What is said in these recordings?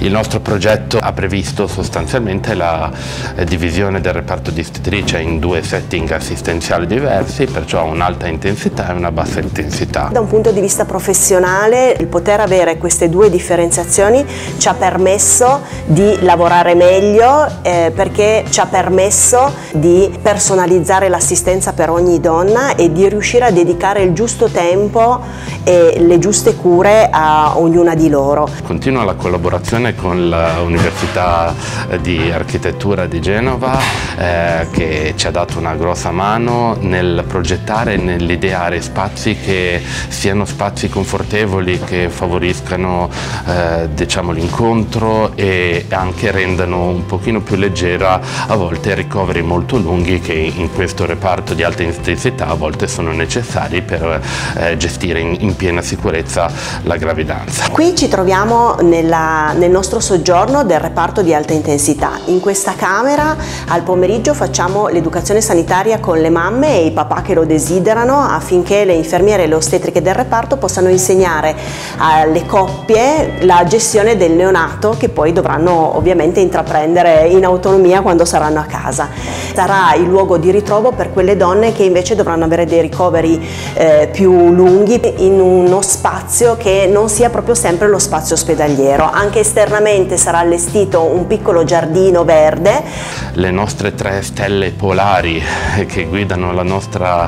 Il nostro progetto ha previsto sostanzialmente la divisione del reparto di ostetricia in due setting assistenziali diversi, perciò un'alta intensità e una bassa intensità. Da un punto di vista professionale, il poter avere queste due differenziazioni ci ha permesso di lavorare meglio perché ci ha permesso di personalizzare l'assistenza per ogni donna e di riuscire a dedicare il giusto tempo e le giuste cure a ognuna di loro. Continua la collaborazione con l'Università di Architettura di Genova che ci ha dato una grossa mano nel progettare e nell'ideare spazi che siano spazi confortevoli, che favoriscano diciamo, l'incontro e anche rendano un pochino più leggera a volte ricoveri molto lunghi che in questo reparto di alta intensità a volte sono necessari per gestire in piena sicurezza la gravidanza. Qui ci troviamo nel nostro soggiorno del reparto di alta intensità. In questa camera al pomeriggio facciamo l'educazione sanitaria con le mamme e i papà che lo desiderano, affinché le infermiere e le ostetriche del reparto possano insegnare alle coppie la gestione del neonato, che poi dovranno ovviamente intraprendere in autonomia quando saranno a casa. Sarà il luogo di ritrovo per quelle donne che invece dovranno avere dei ricoveri più lunghi in uno spazio che non sia proprio sempre lo spazio ospedaliero. Anche esternamente sarà allestito un piccolo giardino verde. Le nostre 3 stelle polari che guidano la nostra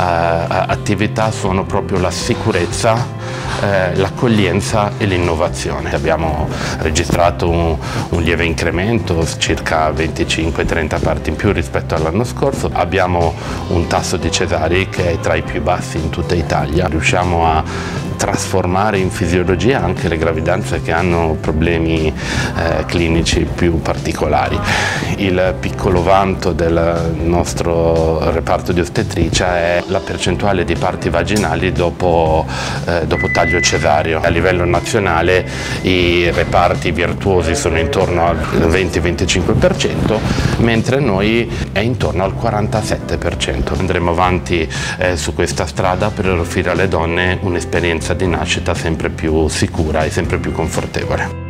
attività sono proprio la sicurezza, l'accoglienza e l'innovazione. Abbiamo registrato un lieve incremento, circa 25-30 parti in più rispetto all'anno scorso. Abbiamo un tasso di cesarei che è tra i più bassi in tutta Italia. Riusciamo a trasformare in fisiologia anche le gravidanze che hanno problemi clinici più particolari. Il piccolo vanto del nostro reparto di ostetricia è la percentuale di parti vaginali dopo taglio cesareo. A livello nazionale i reparti virtuosi sono intorno al 20-25%, mentre noi è intorno al 47%. Andremo avanti su questa strada per offrire alle donne un'esperienza di nascita sempre più sicura e sempre più confortevole.